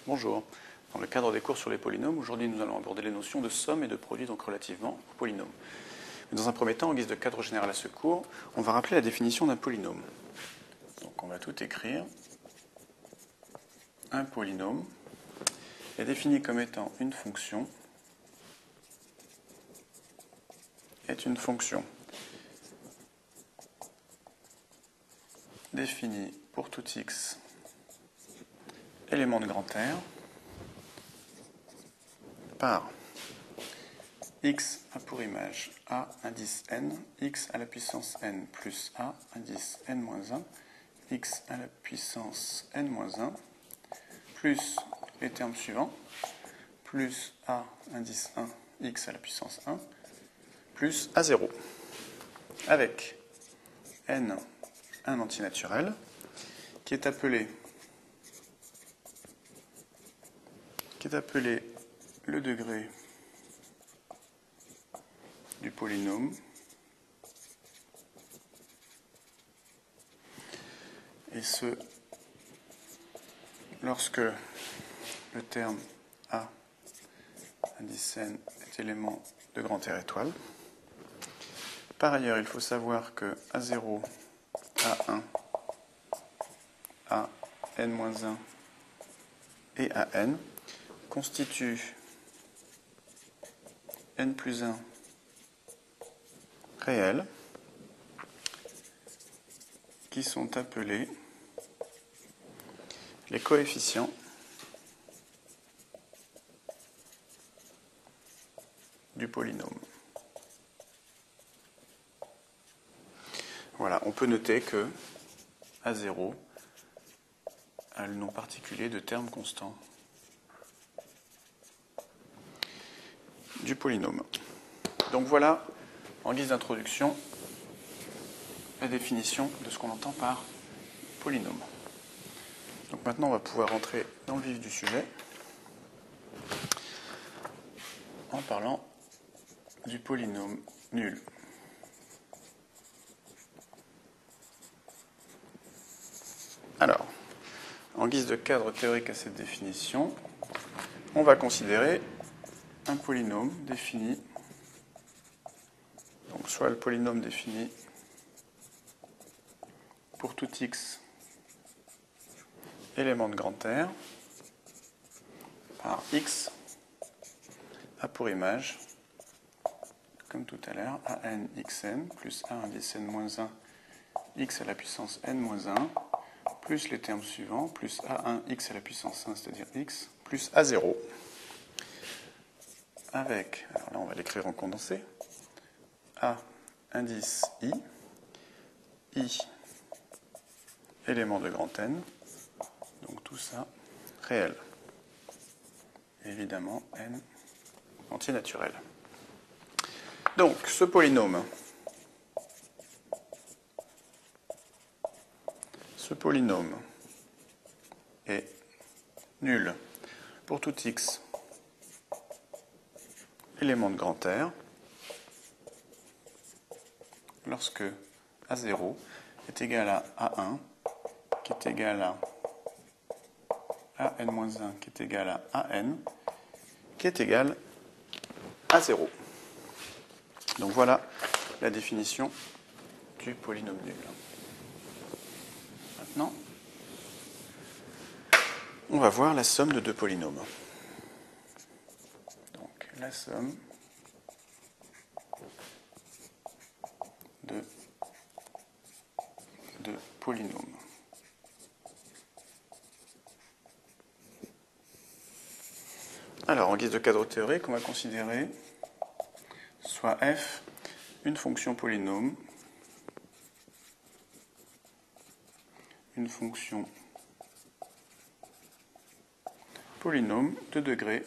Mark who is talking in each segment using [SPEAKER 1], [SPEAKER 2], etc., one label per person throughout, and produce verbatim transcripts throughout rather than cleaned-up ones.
[SPEAKER 1] Bonjour. Dans le cadre des cours sur les polynômes, aujourd'hui nous allons aborder les notions de somme et de produit, donc relativement aux polynômes. Dans un premier temps, en guise de cadre général à ce cours, on va rappeler la définition d'un polynôme. Donc on va tout écrire. Un polynôme est défini comme étant une fonction, est une fonction définie pour tout x élément de grand R par x a pour image a indice n, x à la puissance n plus a indice n moins un, x à la puissance n moins un, plus les termes suivants, plus a indice un, x à la puissance un, plus a zéro, avec n un antinaturel qui est appelé qui est appelé le degré du polynôme et ce lorsque le terme a indice n est élément de grand R étoile. Par ailleurs, il faut savoir que a zéro, a un, a n moins un et a n constituent n plus un réels qui sont appelés les coefficients du polynôme. Voilà, on peut noter que a zéro a le nom particulier de terme constant du polynôme. Donc voilà, en guise d'introduction, la définition de ce qu'on entend par polynôme. Donc maintenant, on va pouvoir rentrer dans le vif du sujet en parlant du polynôme nul. Alors, en guise de cadre théorique à cette définition, on va considérer un polynôme défini, donc soit le polynôme défini pour tout x élément de grand R par x a pour image, comme tout à l'heure, a n xn plus a indice n moins un x à la puissance n moins un plus les termes suivants, plus a un x à la puissance un, c'est-à-dire x, plus a zéro, avec, alors là on va l'écrire en condensé, a indice i, i élément de grand N, donc tout ça réel. Et évidemment n entier naturel. Donc ce polynôme, ce polynôme est nul pour tout x élément de grand R lorsque a zéro est égal à a un qui est égal à a n moins un qui est égal à a n qui est égal à zéro. Donc voilà la définition du polynôme nul. Maintenant, on va voir la somme de deux polynômes. Donc la somme de deux polynômes. Alors, en guise de cadre théorique, on va considérer soit f une fonction polynôme, une fonction polynôme de degré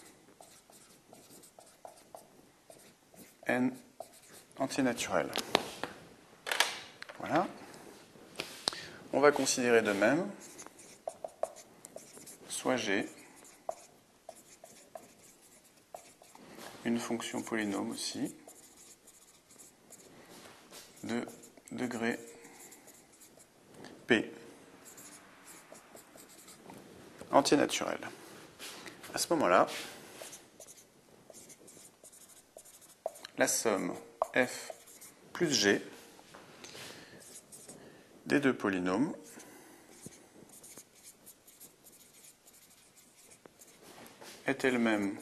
[SPEAKER 1] n entier naturel. Voilà. On va considérer de même soit g une fonction polynôme aussi de degré p entier naturel. À ce moment-là, la somme f plus g des deux polynômes est elle-même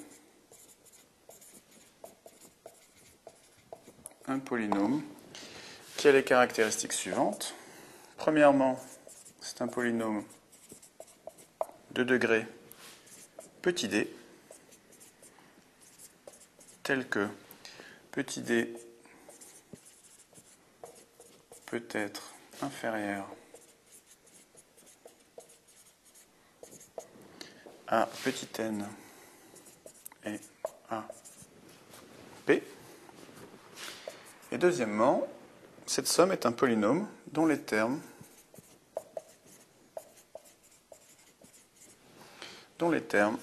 [SPEAKER 1] un polynôme qui a les caractéristiques suivantes. Premièrement, c'est un polynôme de degré petit d, tel que petit d peut être inférieur à petit n et à p. Et deuxièmement, cette somme est un polynôme dont les termes dont les termes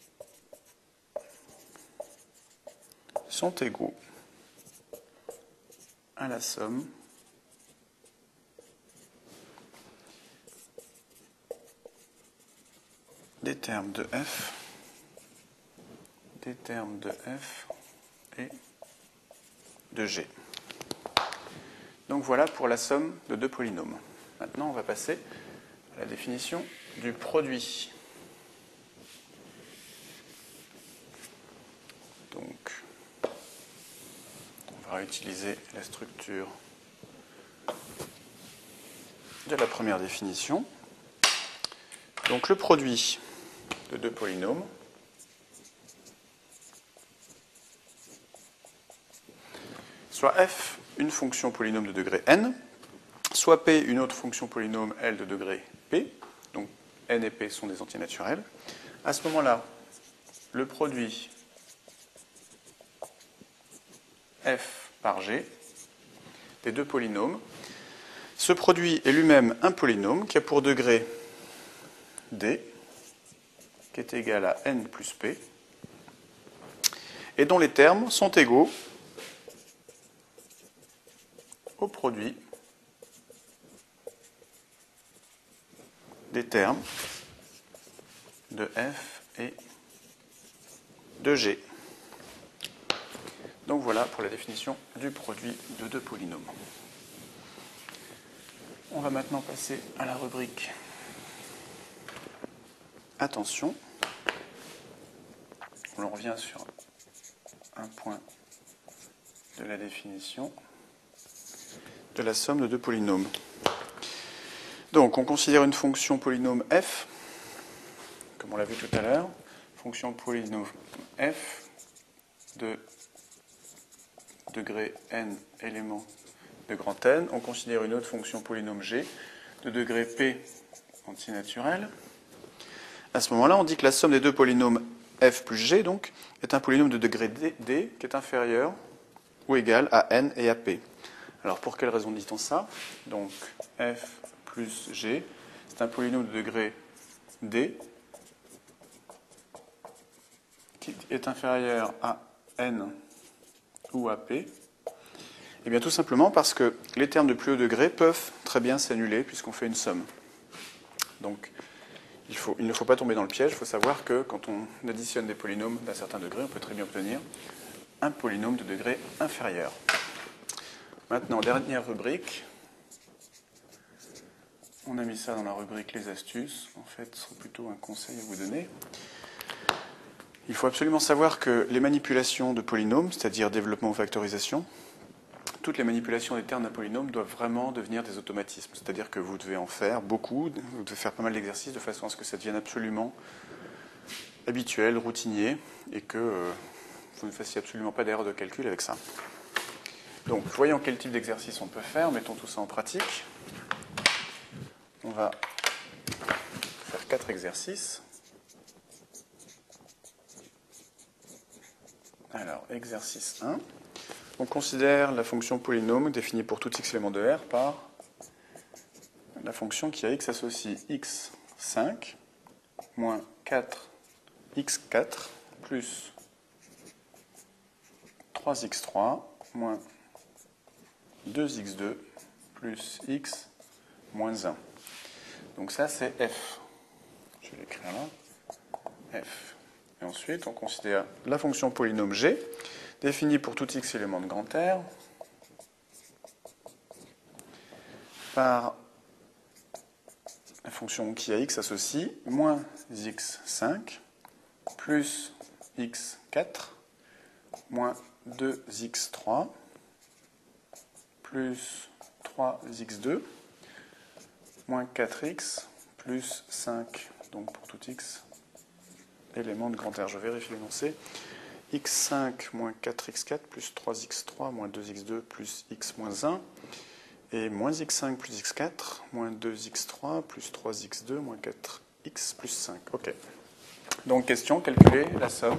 [SPEAKER 1] sont égaux à la somme des termes de f, des termes de f et de g. Donc voilà pour la somme de deux polynômes. Maintenant, on va passer à la définition du produit. Donc, on va utiliser la structure de la première définition. Donc, le produit de deux polynômes soit f une fonction polynôme de degré n, soit p une autre fonction polynôme L de degré p, donc n et p sont des entiers naturels. À ce moment-là, le produit f par g des deux polynômes, ce produit est lui-même un polynôme qui a pour degré d, qui est égal à n plus p, et dont les termes sont égaux au produit des termes de f et de g. Donc voilà pour la définition du produit de deux polynômes. On va maintenant passer à la rubrique attention. On revient sur un point de la définition de la somme de deux polynômes. Donc on considère une fonction polynôme f, comme on l'a vu tout à l'heure, fonction polynôme f de degré n éléments de grand N. On considère une autre fonction polynôme g de degré p entier naturel. À ce moment-là, on dit que la somme des deux polynômes f plus g donc, est un polynôme de degré d, d qui est inférieur ou égal à n et à p. Alors pour quelle raison dit-on ça? Donc f plus g, c'est un polynôme de degré d qui est inférieur à n ou à p. Et bien tout simplement parce que les termes de plus haut degré peuvent très bien s'annuler puisqu'on fait une somme. Donc il, faut, il ne faut pas tomber dans le piège, il faut savoir que quand on additionne des polynômes d'un certain degré, on peut très bien obtenir un polynôme de degré inférieur. Maintenant, dernière rubrique. On a mis ça dans la rubrique les astuces. En fait, ce serait plutôt un conseil à vous donner. Il faut absolument savoir que les manipulations de polynômes, c'est-à-dire développement ou factorisation, toutes les manipulations des termes d'un polynôme doivent vraiment devenir des automatismes. C'est-à-dire que vous devez en faire beaucoup, vous devez faire pas mal d'exercices de façon à ce que ça devienne absolument habituel, routinier, et que euh, vous ne fassiez absolument pas d'erreur de calcul avec ça. Donc, voyons quel type d'exercice on peut faire, mettons tout ça en pratique. On va faire quatre exercices. Alors, exercice un. On considère la fonction polynôme définie pour tout x élément de R par la fonction qui a x associe x cinq moins quatre x quatre plus trois x trois moins deux x deux plus x moins un. Donc ça c'est f. Je vais l'écrire là. F. Et ensuite, on considère la fonction polynôme g, définie pour tout x élément de grand R, par la fonction qui à x associe moins x cinq plus x quatre moins deux x trois plus trois x deux moins quatre x plus cinq, donc pour tout x élément de grand R. Je vérifie l'énoncé. x cinq moins quatre x quatre plus trois x trois moins deux x deux plus x moins un et moins x cinq plus x quatre moins deux x trois plus trois x deux moins quatre x plus cinq. Ok. Donc question, calculer la somme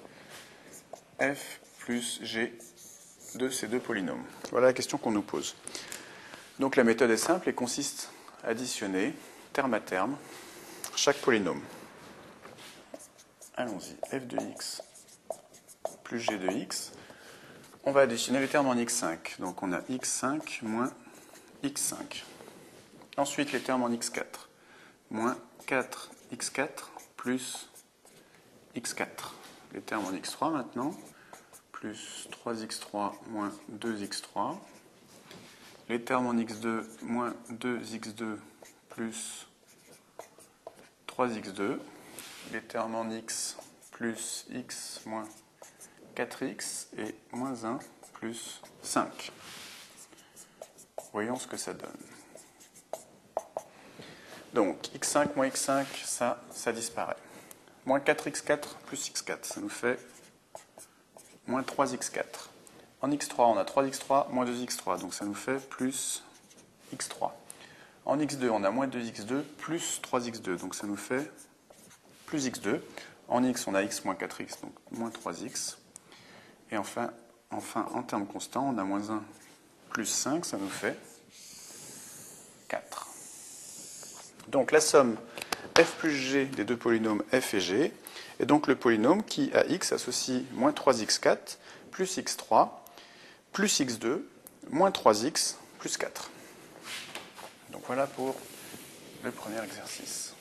[SPEAKER 1] f plus g de ces deux polynômes. Voilà la question qu'on nous pose. Donc la méthode est simple et consiste à additionner terme à terme chaque polynôme. Allons-y, f de x plus g de x. On va additionner les termes en x cinq. Donc on a x cinq moins x cinq. Ensuite les termes en x quatre. Moins quatre x quatre plus x quatre. Les termes en x trois maintenant. Plus trois x trois moins deux x trois. Les termes en x deux moins deux x deux plus trois x deux. Les termes en x plus x moins quatre x et moins un plus cinq. Voyons ce que ça donne. Donc, x cinq moins x cinq, ça, ça disparaît. Moins quatre x quatre plus x quatre, ça nous fait moins trois x quatre. En x trois, on a trois x trois moins deux x trois, donc ça nous fait plus x trois. En x deux, on a moins deux x deux plus trois x deux, donc ça nous fait plus x deux. En x, on a x moins quatre x, donc moins trois x. Et enfin, enfin, en termes constants, on a moins un plus cinq, ça nous fait quatre. Donc la somme f plus g des deux polynômes f et g est donc le polynôme qui, à x, associe moins trois x quatre plus x trois plus x deux moins trois x plus quatre. Donc voilà pour le premier exercice.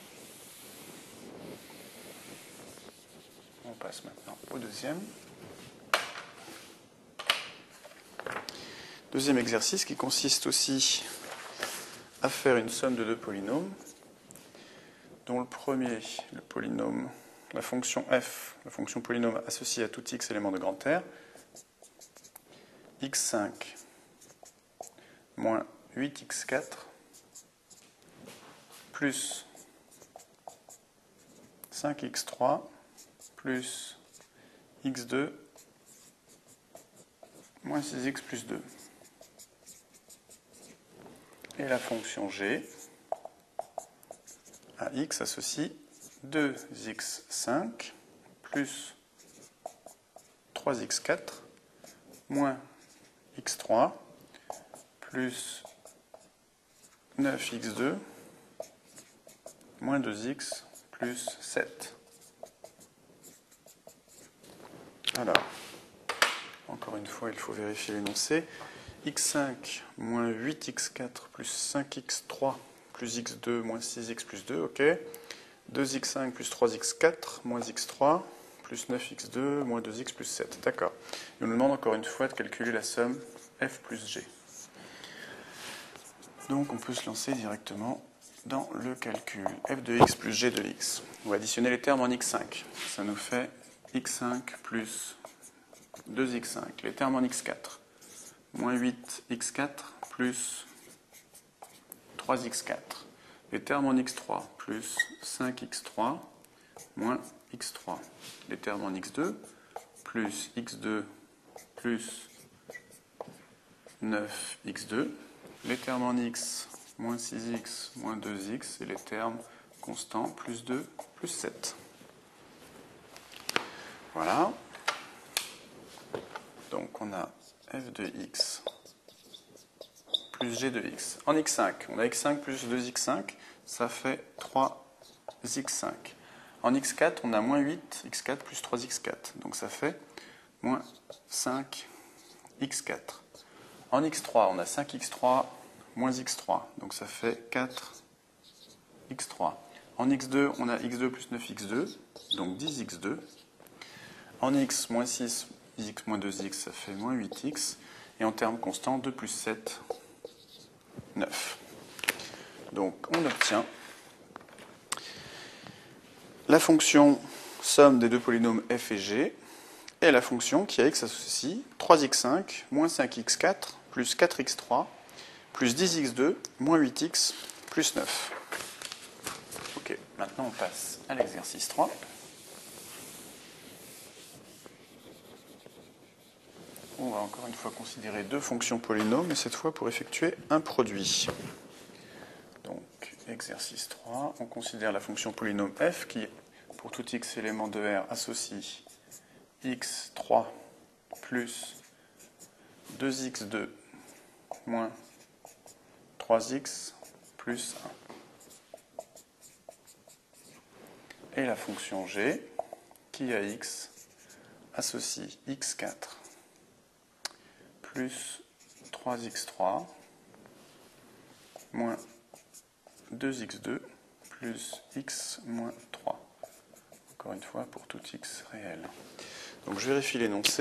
[SPEAKER 1] On passe maintenant au deuxième. Deuxième exercice qui consiste aussi à faire une somme de deux polynômes, dont le premier, le polynôme, la fonction f, la fonction polynôme associée à tout x élément de grand R, x cinq moins huit x quatre plus cinq x trois plus x deux moins six x plus deux. Et la fonction g à x associe deux x cinq plus trois x quatre moins x trois plus neuf x deux moins deux x plus sept. Alors, encore une fois, il faut vérifier l'énoncé. x cinq moins huit x quatre plus cinq x trois plus x deux moins six x plus deux, ok. deux x cinq plus trois x quatre moins x trois plus neuf x deux moins deux x plus sept, d'accord. Il nous demande encore une fois de calculer la somme f plus g. Donc on peut se lancer directement dans le calcul. F de x plus g de x. On va additionner les termes en x cinq. Ça nous fait x cinq plus deux x cinq. Les termes en x quatre. Moins huit x quatre plus trois x quatre. Les termes en x trois plus cinq x trois moins x trois. Les termes en x deux plus x deux plus neuf x deux. Les termes en x moins six x moins deux x et les termes constants plus deux plus sept. Voilà. Donc on a f de x plus g de x. En x cinq, on a x cinq plus deux x cinq, ça fait trois x cinq. En x quatre, on a moins huit x quatre plus trois x quatre, donc ça fait moins cinq x quatre. En x trois, on a cinq x trois moins x trois, donc ça fait quatre x trois. En x deux, on a x deux plus neuf x deux, donc dix x deux. En x, moins six, x moins deux x, ça fait moins huit x. Et en termes constants, deux plus sept, neuf. Donc on obtient la fonction somme des deux polynômes f et g et la fonction qui a x associe trois x cinq moins cinq x quatre plus quatre x trois plus dix x deux moins huit x plus neuf. Ok, maintenant on passe à l'exercice trois. On va encore une fois considérer deux fonctions polynômes, mais cette fois pour effectuer un produit. Donc, exercice trois, on considère la fonction polynôme f qui, pour tout x élément de R, associe x trois plus deux x deux moins trois x plus un. Et la fonction g qui, à x, associe x quatre plus trois x trois moins deux x deux plus x moins trois. Encore une fois, pour tout x réel. Donc je vérifie l'énoncé.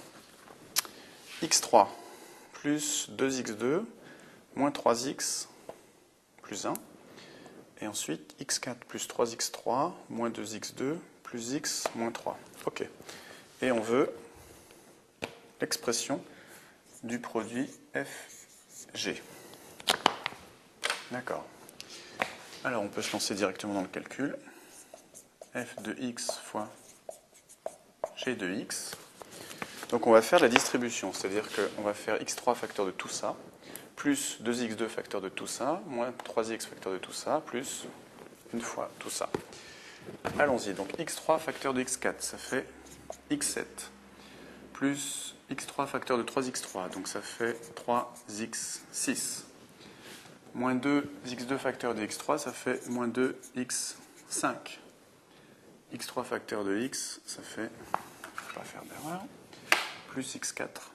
[SPEAKER 1] x trois plus deux x deux moins trois x plus un. Et ensuite x quatre plus trois x trois moins deux x deux plus x moins trois. Ok. Et on veut l'expression du produit f g. D'accord. Alors on peut se lancer directement dans le calcul. F de x fois g de x. Donc on va faire la distribution, c'est-à-dire qu'on va faire x trois facteur de tout ça, plus deux x deux facteur de tout ça, moins trois x facteur de tout ça, plus une fois tout ça. Allons-y, donc x trois facteur de x quatre, ça fait x sept, plus x trois facteur de trois x trois, donc ça fait trois x six. Moins deux x deux facteur de x trois, ça fait moins deux x cinq. x trois facteur de x, ça fait, je ne vais pas faire d'erreur, plus x quatre,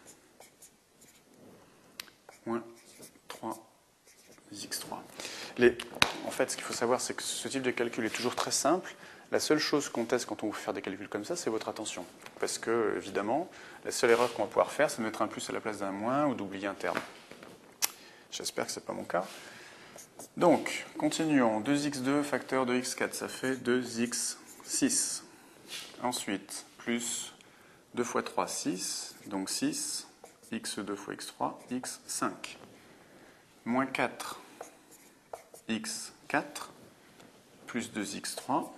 [SPEAKER 1] moins trois x trois. Les, en fait, ce qu'il faut savoir, c'est que ce type de calcul est toujours très simple. La seule chose qu'on teste quand on veut faire des calculs comme ça, c'est votre attention. Parce que, évidemment, la seule erreur qu'on va pouvoir faire, c'est de mettre un plus à la place d'un moins ou d'oublier un terme. J'espère que ce n'est pas mon cas. Donc, continuons. deux x deux facteur de x quatre, ça fait deux x six. Ensuite, plus deux fois trois, six. Donc six, x deux fois x trois, x cinq. Moins quatre, x quatre, plus deux x trois.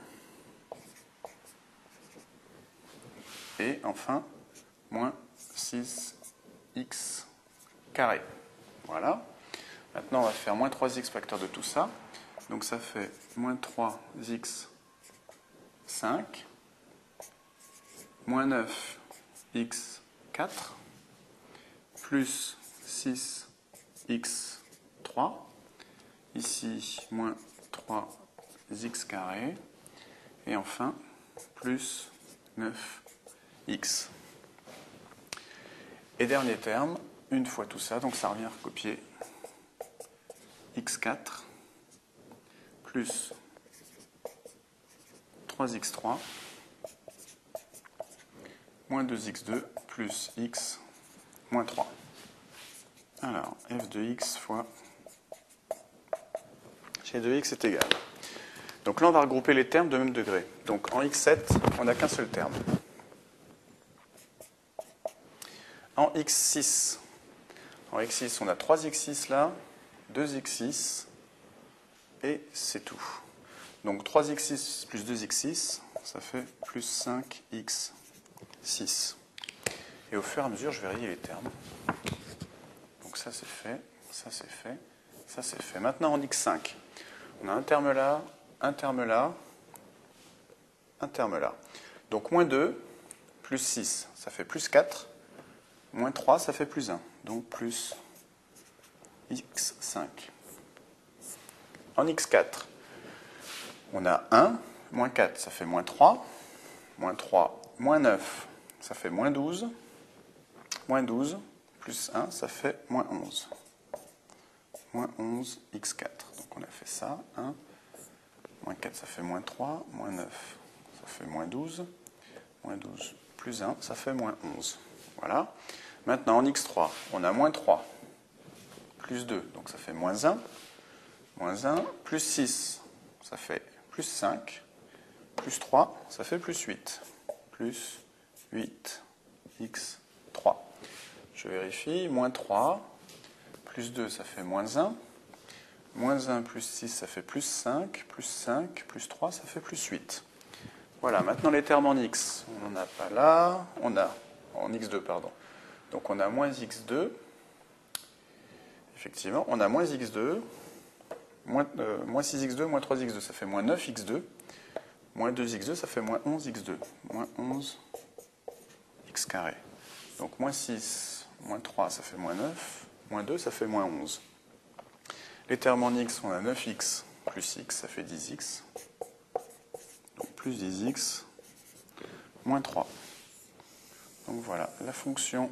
[SPEAKER 1] Et enfin, moins six x carré. Voilà. Maintenant, on va faire moins trois x facteur de tout ça. Donc ça fait moins trois x cinq, moins neuf x quatre, plus six x trois. Ici, moins trois x carré. Et enfin, plus neuf x. Et dernier terme, une fois tout ça, donc ça revient à recopier x quatre plus trois x trois moins deux x deux plus x moins trois. Alors, f de x fois g de x est égal. Donc là, on va regrouper les termes de même degré. Donc en x sept, on n'a qu'un seul terme. En x six, en x six, on a trois x six là, deux x six, et c'est tout. Donc trois x six plus deux x six, ça fait plus cinq x six. Et au fur et à mesure, je vais rayer les termes. Donc ça c'est fait, ça c'est fait, ça c'est fait. Maintenant en x cinq, on a un terme là, un terme là, un terme là. Donc moins deux plus six, ça fait plus quatre. Moins trois, ça fait plus un. Donc plus x cinq. En x quatre, on a un, moins quatre, ça fait moins trois. Moins trois, moins neuf, ça fait moins douze. Moins douze, plus un, ça fait moins onze. Moins onze, x quatre. Donc on a fait ça. un, Moins quatre, ça fait moins trois. Moins neuf, ça fait moins douze. Moins douze plus un, ça fait moins onze. Voilà. Maintenant, en x trois, on a moins trois. Plus deux, donc ça fait moins un. Moins un, plus six, ça fait plus cinq. Plus trois, ça fait plus huit. Plus huit, x trois. Je vérifie. Moins trois, plus deux, ça fait moins un. Moins un plus six, ça fait plus cinq. Plus cinq, plus trois, ça fait plus huit. Voilà, maintenant les termes en x. On n'en a pas là. On a en x deux, pardon. Donc on a moins x deux. Effectivement, on a moins x deux. Moins, euh, moins six x deux, moins trois x deux, ça fait moins neuf x deux. Moins deux x deux, ça fait moins onze x deux. Moins onze x carré. Donc moins six, moins trois, ça fait moins neuf. Moins deux, ça fait moins onze. Les termes en x, on a neuf x plus x, ça fait dix x. Donc plus dix x, moins trois. Donc voilà, la fonction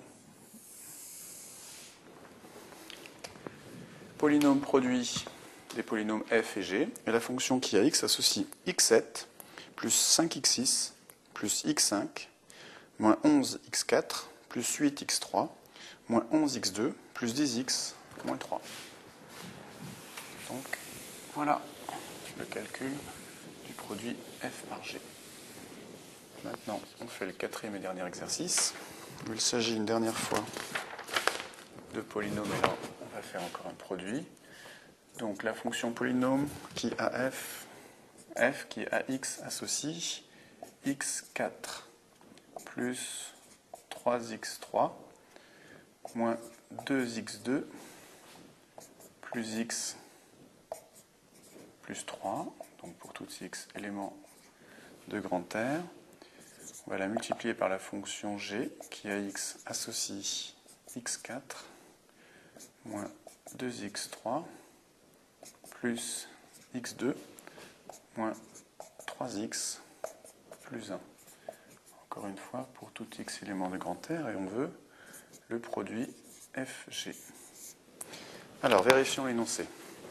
[SPEAKER 1] polynôme produit des polynômes f et g, et la fonction qui a x associe x sept plus cinq x six plus x cinq moins onze x quatre plus huit x trois moins onze x deux plus dix x moins trois. Donc voilà le calcul du produit f par g. Maintenant, on fait le quatrième et dernier exercice, où il s'agit une dernière fois de polynômes, et là on va faire encore un produit. Donc la fonction polynôme qui a f, f qui a x associe x quatre plus trois x trois moins deux x deux plus x plus trois, donc pour tout x élément de grand R, on va la multiplier par la fonction g qui a x associe x quatre moins deux x trois plus x deux moins trois x plus un. Encore une fois, pour tout x élément de grand R, et on veut le produit f g. Alors, vérifions l'énoncé.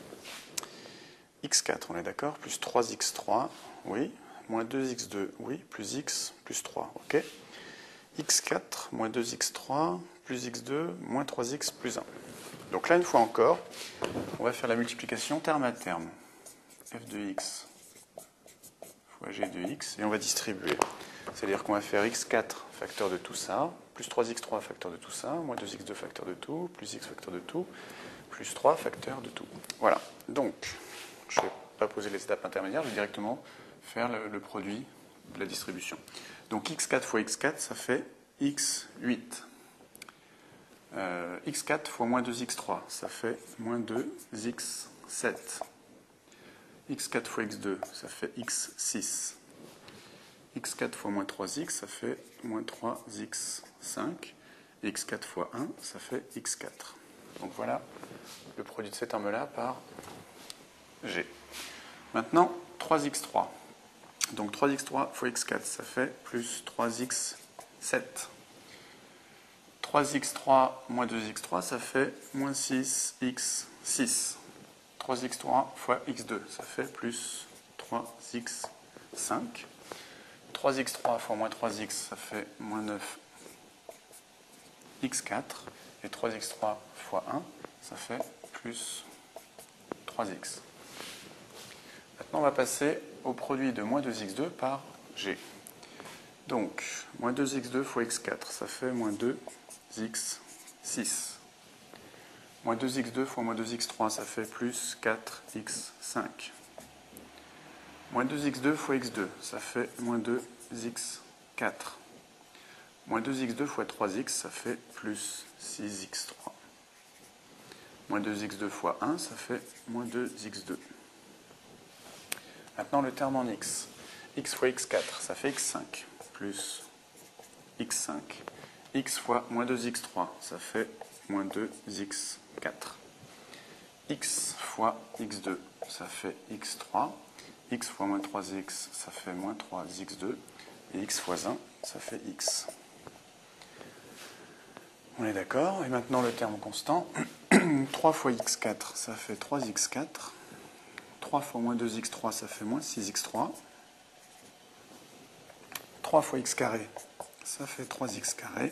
[SPEAKER 1] x quatre, on est d'accord, plus trois x trois, oui, moins deux x deux, oui, plus x, plus trois, ok. x quatre, moins deux x trois, plus x deux, moins trois x, plus un. Donc là, une fois encore, on va faire la multiplication terme à terme. f de x fois g de x, et on va distribuer. C'est-à-dire qu'on va faire x quatre facteur de tout ça, plus trois x trois facteur de tout ça, moins deux x deux facteur de tout, plus x facteur de tout, plus trois facteur de tout. Voilà. Donc, je ne vais pas poser les étapes intermédiaires, je vais directement faire le, le produit de la distribution. Donc x quatre fois x quatre, ça fait x huit. Euh, x quatre fois moins deux x trois, ça fait moins deux x sept. x quatre fois x deux, ça fait x six. x quatre fois moins trois x, ça fait moins trois x cinq. Et x quatre fois un, ça fait x quatre. Donc voilà le produit de ces termes-là par g. Maintenant, trois x trois. Donc trois x trois fois x quatre, ça fait plus trois x sept. trois x trois moins deux x trois, ça fait moins six x six. trois x trois fois x deux, ça fait plus trois x cinq. trois x trois fois moins trois x, ça fait moins neuf x quatre. Et trois x trois fois un, ça fait plus trois x. Maintenant, on va passer au produit de moins deux x deux par g. Donc, moins deux x deux fois x quatre, ça fait moins deux x six. Moins deux x deux fois moins deux x trois, ça fait plus quatre x cinq. Moins deux x deux fois x deux, ça fait moins deux x quatre. Moins deux x deux fois trois x, ça fait plus six x trois. Moins deux x deux fois un, ça fait moins deux x deux. Maintenant, le terme en x. X fois x quatre, ça fait x cinq, plus x cinq. X fois moins deux x trois, ça fait moins deux x quatre. X fois x deux, ça fait x trois. X fois moins trois x, ça fait moins trois x deux. Et x fois un, ça fait x. On est d'accord. Et maintenant, le terme constant. trois fois x quatre, ça fait trois x quatre. trois fois moins deux x trois, ça fait moins six x trois. trois fois x carré, ça fait trois x carré.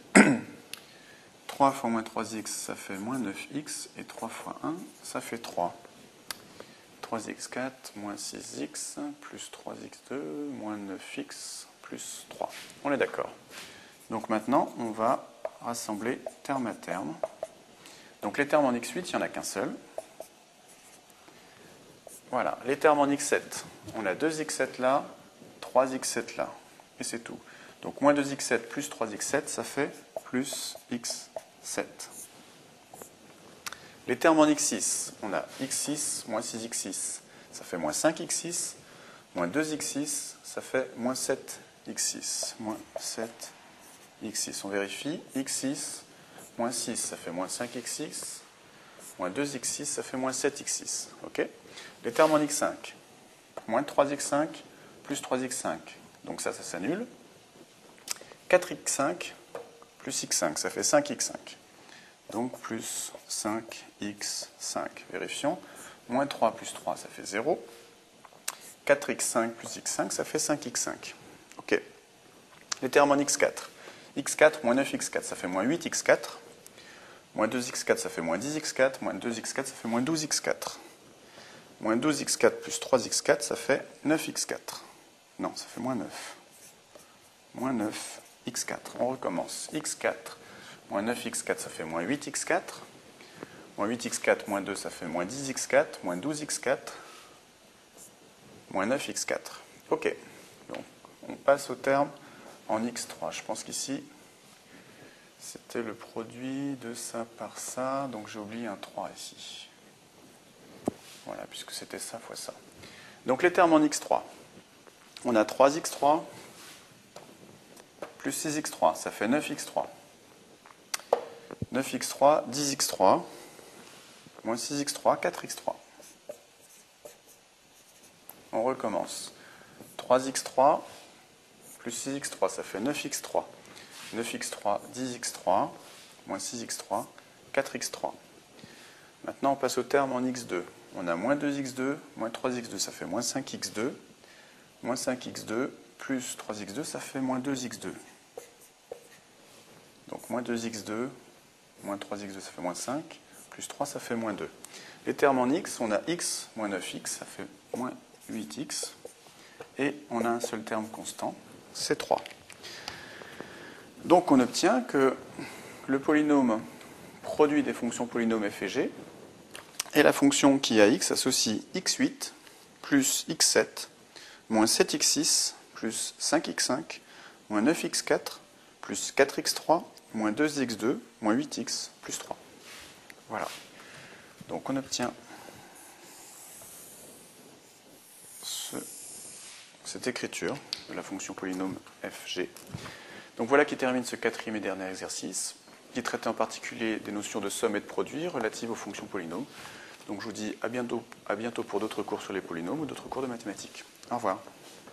[SPEAKER 1] trois fois moins trois x, ça fait moins neuf x. Et trois fois un, ça fait trois. trois x quatre, moins six x, plus trois x deux, moins neuf x, plus trois. On est d'accord. Donc maintenant, on va rassembler terme à terme. Donc les termes en x huit, il n'y en a qu'un seul. Voilà. Les termes en x sept, on a deux x sept là, trois x sept là. Et c'est tout. Donc moins deux x sept plus trois x sept, ça fait plus x sept. Les termes en x six, on a x six moins six x six, ça fait moins cinq x six, moins deux x six, ça fait moins sept x six, moins sept x six. On vérifie, x six moins six, ça fait moins cinq x six, moins deux x six, ça fait moins sept x six. Okay. Les termes en x cinq, moins trois x cinq plus trois x cinq, donc ça, ça s'annule. quatre x cinq plus x cinq, ça fait cinq x cinq. Donc plus cinq x cinq. Vérifions. Moins trois plus trois, ça fait zéro. quatre x cinq plus x cinq, ça fait cinq x cinq. OK. Les termes en x quatre. x quatre moins neuf x quatre, ça fait moins huit x quatre. Moins deux x quatre, ça fait moins dix x quatre. Moins deux x quatre, ça fait moins douze x quatre. Moins douze x quatre plus trois x quatre, ça fait neuf x quatre. Non, ça fait moins neuf. Moins neuf x quatre. On recommence. x quatre moins neuf x quatre, ça fait moins huit x quatre. Moins huit x quatre moins deux, ça fait moins dix x quatre. Moins douze x quatre. Moins neuf x quatre. OK. Donc, on passe au terme en x trois. Je pense qu'ici, c'était le produit de ça par ça. Donc, j'ai oublié un trois ici. Voilà, puisque c'était ça fois ça. Donc, les termes en x trois. On a trois x trois plus six x trois. Ça fait neuf x trois. neuf x trois, dix x trois, moins six x trois, quatre x trois. On recommence. trois x trois plus six x trois, ça fait neuf x trois. neuf x trois, dix x trois, moins six x trois, quatre x trois. Maintenant, on passe au terme en x deux. On a moins deux x deux, moins trois x deux, ça fait moins cinq x deux. Moins cinq x deux, plus trois x deux, ça fait moins deux x deux. Donc, moins deux x deux, moins trois x deux, ça fait moins cinq. Plus trois, ça fait moins deux. Les termes en x, on a x moins neuf x, ça fait moins huit x. Et on a un seul terme constant, c'est trois. Donc on obtient que le polynôme produit des fonctions polynômes f et g, et la fonction qui a x associe x huit plus x sept, moins sept x six, plus cinq x cinq, moins neuf x quatre, plus quatre x trois, moins deux x deux, moins huit x, plus trois. Voilà. Donc on obtient ce, cette écriture de la fonction polynôme f g. Donc voilà qui termine ce quatrième et dernier exercice, qui traitait en particulier des notions de somme et de produit relatives aux fonctions polynômes. Donc je vous dis à bientôt, à bientôt pour d'autres cours sur les polynômes ou d'autres cours de mathématiques. Au revoir.